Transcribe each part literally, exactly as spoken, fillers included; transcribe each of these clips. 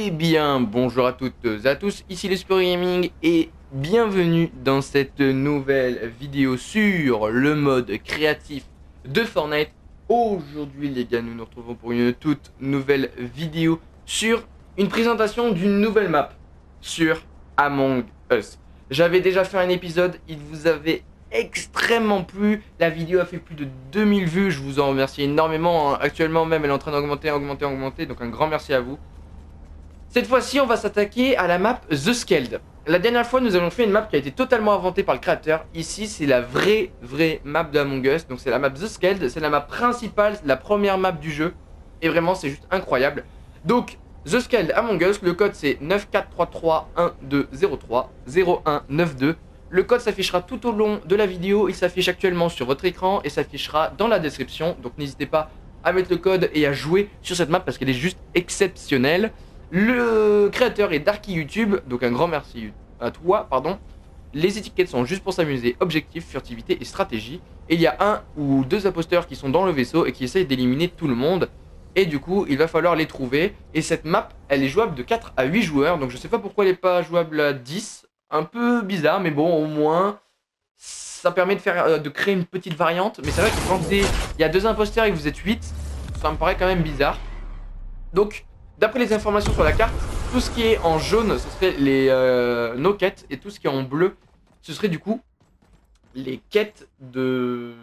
Eh bien, bonjour à toutes et à tous, ici le Super Gaming et bienvenue dans cette nouvelle vidéo sur le mode créatif de Fortnite. Aujourd'hui les gars, nous nous retrouvons pour une toute nouvelle vidéo sur une présentation d'une nouvelle map sur Among Us. J'avais déjà fait un épisode, il vous avait extrêmement plu, la vidéo a fait plus de deux mille vues, je vous en remercie énormément. Actuellement même elle est en train d'augmenter, augmenter, augmenter, donc un grand merci à vous. Cette fois-ci, on va s'attaquer à la map The Scaled. La dernière fois, nous avons fait une map qui a été totalement inventée par le créateur. Ici, c'est la vraie, vraie map de Among Us. Donc, c'est la map The Scaled. C'est la map principale, la première map du jeu. Et vraiment, c'est juste incroyable. Donc, The Scaled Among Us, le code c'est neuf quatre trois trois un deux zéro trois zéro un neuf deux. Le code s'affichera tout au long de la vidéo. Il s'affiche actuellement sur votre écran et s'affichera dans la description. Donc, n'hésitez pas à mettre le code et à jouer sur cette map parce qu'elle est juste exceptionnelle. Le créateur est Darky YouTube, donc un grand merci à toi, pardon. Les étiquettes sont juste pour s'amuser, objectif, furtivité et stratégie. Et il y a un ou deux imposteurs qui sont dans le vaisseau et qui essayent d'éliminer tout le monde. Et du coup, il va falloir les trouver. Et cette map, elle est jouable de quatre à huit joueurs, donc je sais pas pourquoi elle n'est pas jouable à dix. Un peu bizarre, mais bon, au moins, ça permet de, faire, de créer une petite variante. Mais c'est vrai que quand il y a deux imposteurs et que vous êtes huit, ça me paraît quand même bizarre. Donc, d'après les informations sur la carte, tout ce qui est en jaune, ce serait les euh, nos quêtes, et tout ce qui est en bleu, ce serait du coup les quêtes de...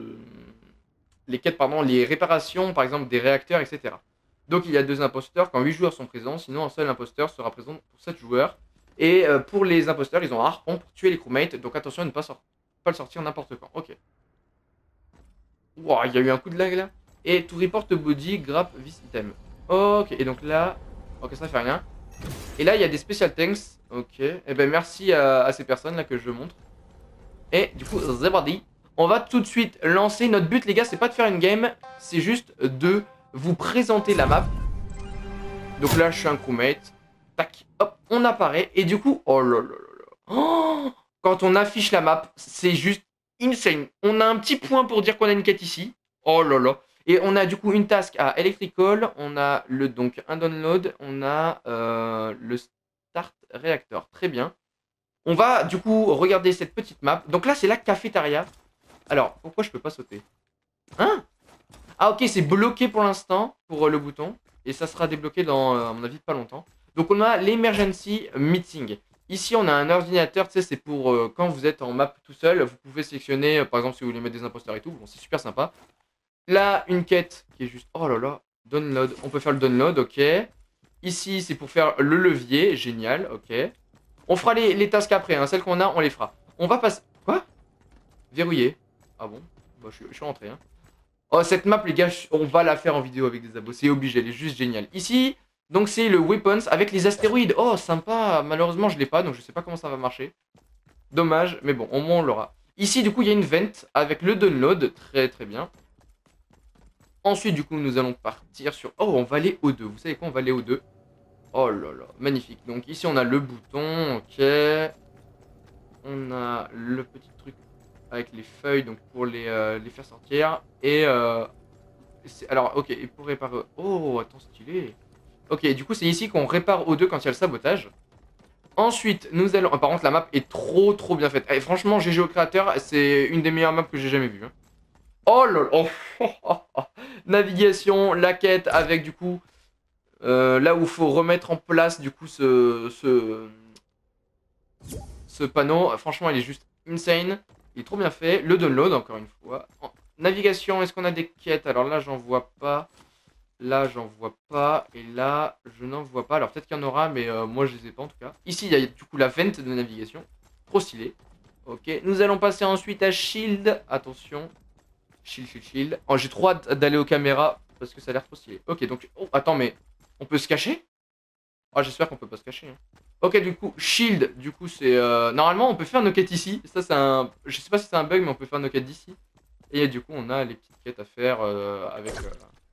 Les quêtes, pardon, les réparations, par exemple, des réacteurs, et cetera. Donc il y a deux imposteurs quand huit joueurs sont présents, sinon un seul imposteur sera présent pour sept joueurs. Et euh, pour les imposteurs, ils ont un harpon pour tuer les crewmates, donc attention à ne pas, sor pas le sortir n'importe quand. Ok. Wow, il y a eu un coup de lag là. Et to report body, grab this item. Ok, et donc là... Ok, ça fait rien. Et là, il y a des special thanks. Ok, et eh ben merci à, à ces personnes là que je montre. Et du coup, c'est parti. On va tout de suite lancer. Notre but, les gars, c'est pas de faire une game, c'est juste de vous présenter la map. Donc là, je suis un crewmate. Tac, hop, on apparaît. Et du coup, oh là là là là. Oh, quand on affiche la map, c'est juste insane. On a un petit point pour dire qu'on a une quête ici. Oh là là. Et on a du coup une task à Electrical, on a le donc un download, on a euh, le start reactor. Très bien. On va du coup regarder cette petite map. Donc là c'est la cafétéria. Alors pourquoi je peux pas sauter? Hein? Ah ok, c'est bloqué pour l'instant pour euh, le bouton. Et ça sera débloqué dans euh, à mon avis pas longtemps. Donc on a l'emergency meeting. Ici on a un ordinateur, tu sais c'est pour euh, quand vous êtes en map tout seul, vous pouvez sélectionner euh, par exemple si vous voulez mettre des imposteurs et tout. Bon c'est super sympa. Là, une quête qui est juste... Oh là là, download. On peut faire le download, ok. Ici, c'est pour faire le levier. Génial, ok. On fera les, les tasks après, hein. Celles qu'on a, on les fera. On va passer... Quoi? Verrouillé. Ah bon? Bah, je, je suis rentré, hein. Oh, cette map, les gars, on va la faire en vidéo avec des abos. C'est obligé, elle est juste géniale. Ici, donc c'est le weapons avec les astéroïdes. Oh, sympa. Malheureusement, je l'ai pas, donc je sais pas comment ça va marcher. Dommage, mais bon, au moins on l'aura. Ici, du coup, il y a une vent avec le download. Très, très bien. Ensuite, du coup, nous allons partir sur... Oh, on va aller au deux. Vous savez quoi? On va aller au deux. Oh là là, magnifique. Donc ici, on a le bouton, ok. On a le petit truc avec les feuilles, donc pour les, euh, les faire sortir. Et... Euh, alors, ok, et pour réparer... Oh, attends, stylé. Ok, du coup, c'est ici qu'on répare au deux quand il y a le sabotage. Ensuite, nous allons... Oh, par contre, la map est trop, trop bien faite. Et franchement, G G au créateur, c'est une des meilleures maps que j'ai jamais vues. Hein. Oh là là, oh, oh, oh, oh. Navigation, la quête avec du coup euh, là où il faut remettre en place du coup ce, ce, ce panneau. Franchement, il est juste insane. Il est trop bien fait. Le download, encore une fois. En navigation, est-ce qu'on a des quêtes? Alors là, j'en vois pas. Là, j'en vois pas. Et là, je n'en vois pas. Alors peut-être qu'il y en aura, mais euh, moi, je les ai pas en tout cas. Ici, il y a du coup la vente de navigation. Trop stylé. Ok, nous allons passer ensuite à Shield. Attention. Shield, shield, shield. Oh, j'ai trop hâte d'aller aux caméras parce que ça a l'air trop stylé. Ok, donc... Oh, attends, mais... On peut se cacher? Oh, j'espère qu'on peut pas se cacher. Hein. Ok, du coup, shield, du coup, c'est... Euh... Normalement, on peut faire nos quêtes ici. Ça, c'est un... Je sais pas si c'est un bug, mais on peut faire nos quêtes d'ici. Et du coup, on a les petites quêtes à faire euh, avec... Euh...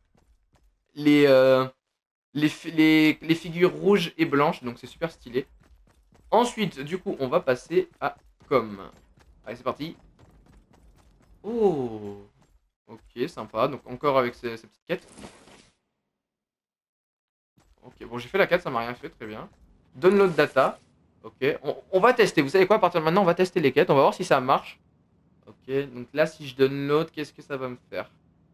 Les, euh... les, les... les figures rouges et blanches. Donc, c'est super stylé. Ensuite, du coup, on va passer à com. Allez, c'est parti. Oh... Ok, sympa. Donc encore avec ces, ces petites quêtes. Ok, Ok, bon, j'ai fait la quête, ça m'a rien fait, très bien. Download data. Ok, on, on va tester. Vous savez quoi, à partir de maintenant, on va tester les quêtes. On va voir si ça marche. Ok, donc là, si je download, qu'est-ce que ça va me faire?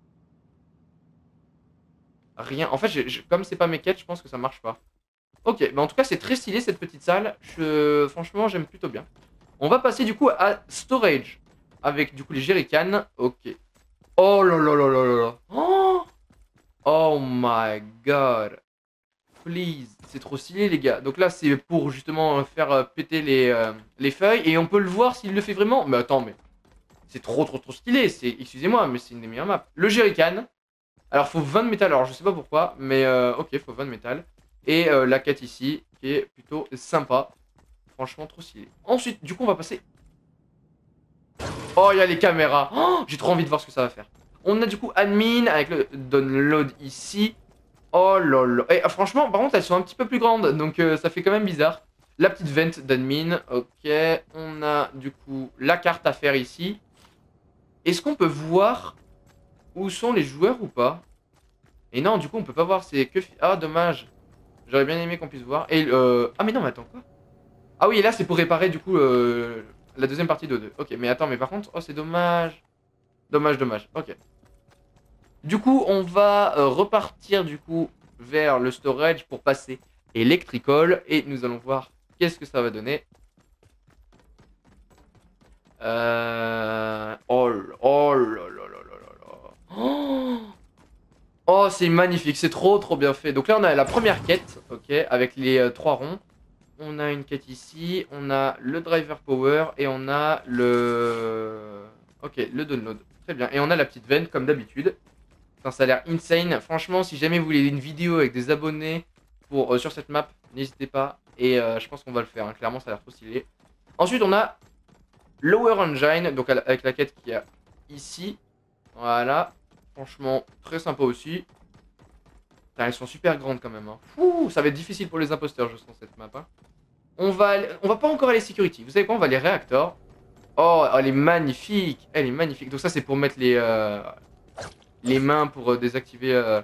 Rien. En fait, je, je, comme c'est pas mes quêtes, je pense que ça marche pas. Ok, mais en tout cas, c'est très stylé cette petite salle. Je, franchement, j'aime plutôt bien. On va passer du coup à storage. Avec du coup les jerrycans. Ok. Oh là là là là là là. Oh, oh my god. Please. C'est trop stylé, les gars. Donc là, c'est pour justement faire euh, péter les, euh, les feuilles. Et on peut le voir s'il le fait vraiment. Mais attends, mais c'est trop trop trop stylé. C'est, excusez-moi, mais c'est une des meilleures maps. Le jerrycan. Alors, faut vingt de métal. Alors, je sais pas pourquoi. Mais euh, ok, faut vingt de métal. Et euh, la quête ici, qui est plutôt sympa. Franchement, trop stylé. Ensuite, du coup, on va passer... Oh, il y a les caméras. Oh, j'ai trop envie de voir ce que ça va faire. On a du coup admin avec le download ici. Oh là là. Et ah, franchement, par contre, elles sont un petit peu plus grandes. Donc, euh, ça fait quand même bizarre. La petite vente d'admin. Ok. On a du coup la carte à faire ici. Est-ce qu'on peut voir où sont les joueurs ou pas? Et non, du coup, on peut pas voir. C'est que... Ah, dommage. J'aurais bien aimé qu'on puisse voir. Et euh... Ah, mais non, mais attends, quoi? Ah oui, et là, c'est pour réparer, du coup, euh, la deuxième partie de deux. Ok, mais attends, mais par contre... Oh, c'est dommage. Dommage, dommage. Ok. Du coup, on va euh, repartir, du coup, vers le storage pour passer electrical. Et nous allons voir qu'est-ce que ça va donner. Euh... Oh, là, oh là là là là là là. Oh, oh c'est magnifique. C'est trop, trop bien fait. Donc là, on a la première quête, ok, avec les euh, trois ronds. On a une quête ici, on a le driver power et on a le... Ok, le download. Très bien. Et on a la petite veine comme d'habitude. Ça a l'air insane. Franchement, si jamais vous voulez une vidéo avec des abonnés pour, euh, sur cette map, n'hésitez pas. Et euh, je pense qu'on va le faire. Hein. Clairement, ça a l'air trop stylé. Ensuite, on a Lower Engine, donc avec la quête qu'il y a ici. Voilà. Franchement, très sympa aussi. Putain, elles sont super grandes quand même. Hein. Ouh, ça va être difficile pour les imposteurs, je sens, cette map. Hein. On va, on va pas encore aller security. Vous savez quoi? On va aller réacteurs. Oh, elle est magnifique. Elle est magnifique. Donc ça, c'est pour mettre les, euh, les mains pour euh, désactiver euh,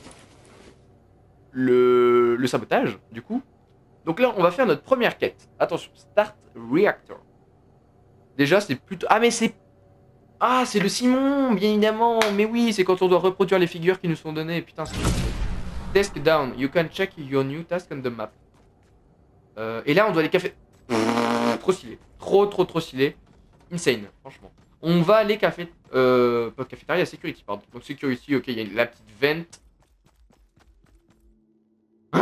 le, le sabotage, du coup. Donc là, on va faire notre première quête. Attention, start reactor. Déjà, c'est plutôt... Ah, mais c'est... Ah, c'est le Simon, bien évidemment. Mais oui, c'est quand on doit reproduire les figures qui nous sont données. Putain, c'est... Desk down. You can check your new task on the map. Euh, et là, on doit aller café... Trop stylé. Trop, trop, trop stylé. Insane, franchement. On va aller café... Euh, pas cafétéria, security, pardon. Donc security, ok, il y a la petite vente. Hein?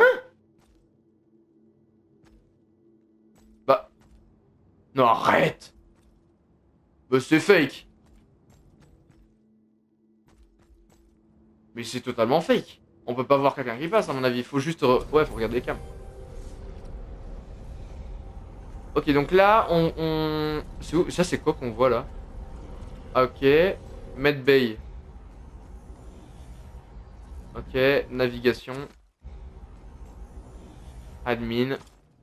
Bah... Non, arrête. Bah, c'est fake. Mais c'est totalement fake. On peut pas voir quelqu'un qui passe, à mon avis. Il faut juste... Re... Ouais, faut regarder les cams. Ok, donc là, on... on... C'est où? Ça, c'est quoi qu'on voit, là? Ok. Medbay. Ok, navigation. Admin.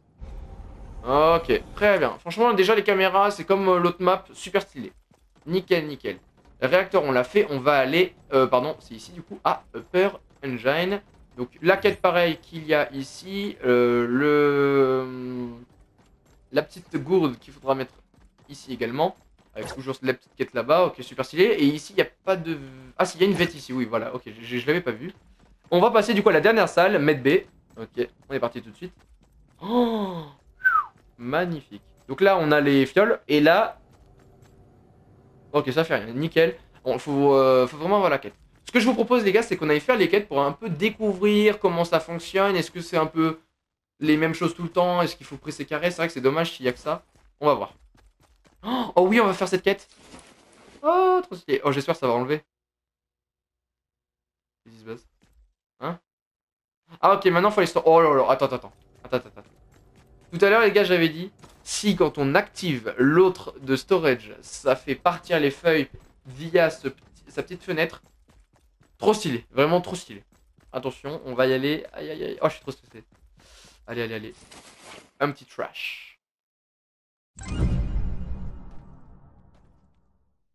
Ok, très bien. Franchement, déjà, les caméras, c'est comme euh, l'autre map, super stylé. Nickel, nickel. Réacteur, on l'a fait. On va aller... Euh, pardon, c'est ici, du coup, à Upper Engine. Donc, la quête, pareil, qu'il y a ici. Euh, le... La petite gourde qu'il faudra mettre ici également. Avec toujours la petite quête là-bas. Ok, super stylé. Et ici, il n'y a pas de... Ah, si, il y a une vête ici. Oui, voilà. Ok, je, je l'avais pas vu. On va passer, du coup, à la dernière salle, Medbay. Ok, on est parti tout de suite. Oh, magnifique. Donc là, on a les fioles. Et là... Ok, ça fait rien. Nickel. Bon, faut, euh, faut vraiment avoir la quête. Ce que je vous propose, les gars, c'est qu'on aille faire les quêtes pour un peu découvrir comment ça fonctionne. Est-ce que c'est un peu les mêmes choses tout le temps? Est-ce qu'il faut presser carré? C'est vrai que c'est dommage s'il y a que ça. On va voir. Oh, oh oui, on va faire cette quête. Oh, trop stylé. Oh, j'espère que ça va enlever. Qu'est-ce qui se passe? Hein? Ah, ok, maintenant, il faut aller... Oh là là, attends, attends, attends. Attends, attends, attends. Tout à l'heure, les gars, j'avais dit, si quand on active l'autre de storage, ça fait partir les feuilles via ce petit, sa petite fenêtre. Trop stylé, vraiment trop stylé. Attention, on va y aller. Aïe, aïe, aïe. Oh, je suis trop stressé. Allez, allez, allez. Un petit trash.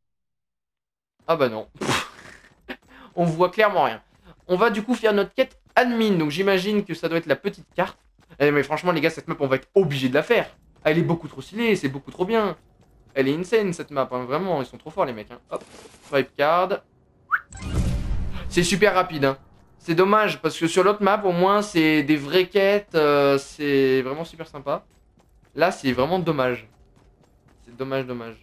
Ah bah non. On voit clairement rien. On va du coup faire notre quête admin, donc j'imagine que ça doit être la petite carte. Eh, mais franchement les gars, cette map on va être obligé de la faire. Elle est beaucoup trop stylée, c'est beaucoup trop bien. Elle est insane cette map, hein. Vraiment, ils sont trop forts les mecs. Hein. Hop, swipe card. C'est super rapide. Hein. C'est dommage parce que sur l'autre map au moins c'est des vraies quêtes, euh, c'est vraiment super sympa. Là c'est vraiment dommage. C'est dommage, dommage.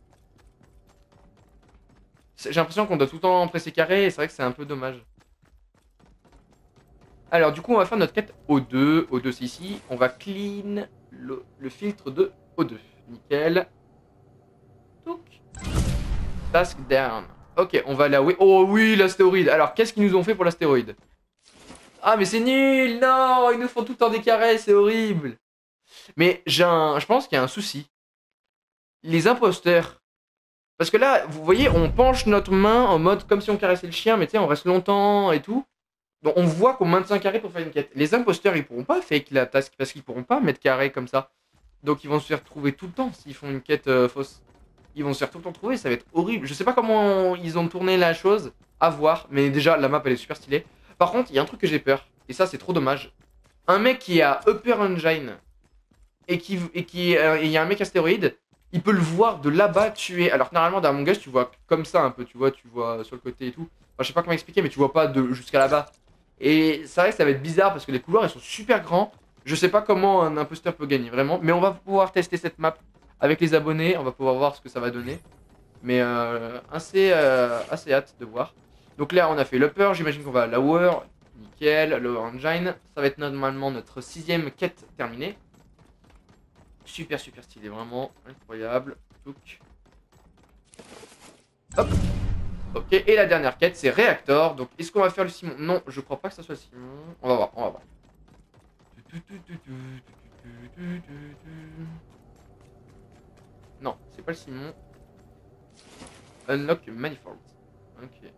J'ai l'impression qu'on doit tout le temps presser carré et c'est vrai que c'est un peu dommage. Alors du coup on va faire notre quête O deux. O deux c'est ici. On va clean le, le filtre de O deux. Nickel. Touc. Task down. Ok, on va là. Oui. Oh oui, l'astéroïde. Alors qu'est-ce qu'ils nous ont fait pour l'astéroïde? Ah mais c'est nul. Non, ils nous font tout le temps des carrés, c'est horrible. Mais j'ai un... je pense qu'il y a un souci. Les imposteurs. Parce que là, vous voyez, on penche notre main en mode comme si on caressait le chien, mais tu sais, on reste longtemps et tout. Donc on voit qu'on maintient carré pour faire une quête. Les imposteurs, ils pourront pas fake la task parce qu'ils pourront pas mettre carré comme ça. Donc ils vont se faire trouver tout le temps s'ils font une quête euh, fausse. Ils vont se faire tout le temps trouver, ça va être horrible. Je sais pas comment ils ont tourné la chose, à voir. Mais déjà, la map, elle est super stylée. Par contre, il y a un truc que j'ai peur. Et ça, c'est trop dommage. Un mec qui a Upper Engine et qui et qui euh, il y a un mec astéroïde. Il peut le voir de là-bas tuer. Alors que normalement dans Among Us tu vois comme ça un peu, tu vois, tu vois sur le côté et tout. Enfin, je sais pas comment expliquer mais tu vois pas de jusqu'à là-bas. Et c'est vrai que ça va être bizarre parce que les couloirs ils sont super grands. Je sais pas comment un imposteur peut gagner vraiment. Mais on va pouvoir tester cette map avec les abonnés. On va pouvoir voir ce que ça va donner. Mais euh, assez, euh, assez hâte de voir. Donc là on a fait l'upper, j'imagine qu'on va à lower. Nickel, lower engine. Ça va être normalement notre sixième quête terminée. Super super stylé, vraiment incroyable. Touk. Hop. Ok, et la dernière quête c'est Reactor. Donc est-ce qu'on va faire le Simon? Non, je crois pas que ça soit le Simon. On va voir, on va voir. Non, c'est pas le Simon. Unlock Manifold. Ok.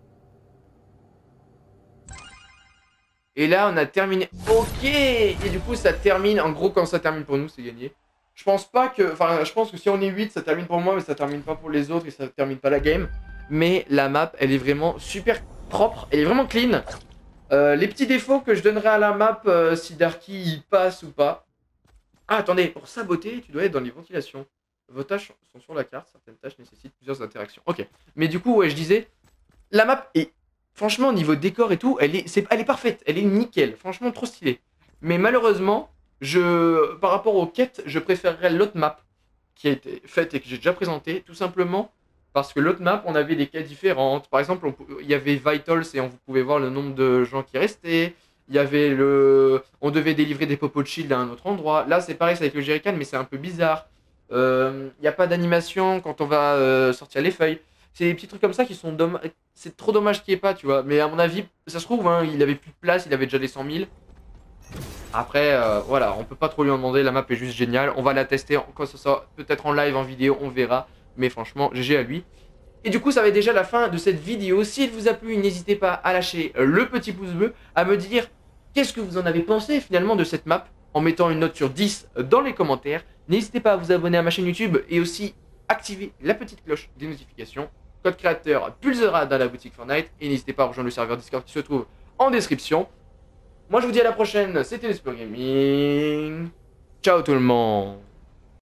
Et là on a terminé. Ok. Et du coup ça termine. En gros quand ça termine pour nous c'est gagné. Je pense pas que... Enfin, je pense que si on est huit, ça termine pour moi, mais ça termine pas pour les autres et ça termine pas la game. Mais la map, elle est vraiment super propre. Elle est vraiment clean. Euh, les petits défauts que je donnerais à la map, euh, si Darky y passe ou pas. Ah, attendez, pour saboter, tu dois être dans les ventilations. Vos tâches sont sur la carte. Certaines tâches nécessitent plusieurs interactions. Ok. Mais du coup, ouais, je disais, la map est... Franchement, au niveau décor et tout, elle est, c'est, elle est parfaite. Elle est nickel. Franchement, trop stylée. Mais malheureusement... Je, par rapport aux quêtes, je préférerais l'autre map qui a été faite et que j'ai déjà présentée, tout simplement parce que l'autre map, on avait des quêtes différentes. Par exemple, on, il y avait Vitals et on vous pouvez voir le nombre de gens qui restaient. Il y avait le, on devait délivrer des popos de shield à un autre endroit. Là, c'est pareil, c'est avec le jerrycan, mais c'est un peu bizarre. Euh, il n'y a pas d'animation quand on va euh, sortir les feuilles. C'est des petits trucs comme ça qui sont dommages. C'est trop dommage qu'il n'y ait pas, tu vois. Mais à mon avis, ça se trouve, hein, il avait plus de place, il avait déjà les cent mille. Après, euh, voilà, on peut pas trop lui en demander, la map est juste géniale. On va la tester quand ce sera peut-être en live, en vidéo, on verra. Mais franchement, G G à lui. Et du coup, ça va être déjà la fin de cette vidéo. S'il vous a plu, n'hésitez pas à lâcher le petit pouce bleu, à me dire qu'est-ce que vous en avez pensé finalement de cette map, en mettant une note sur dix dans les commentaires. N'hésitez pas à vous abonner à ma chaîne YouTube et aussi activer la petite cloche des notifications. Code créateur Pulsera dans la boutique Fortnite. Et n'hésitez pas à rejoindre le serveur Discord qui se trouve en description. Moi je vous dis à la prochaine, c'était le Spur Gaming. Ciao tout le monde.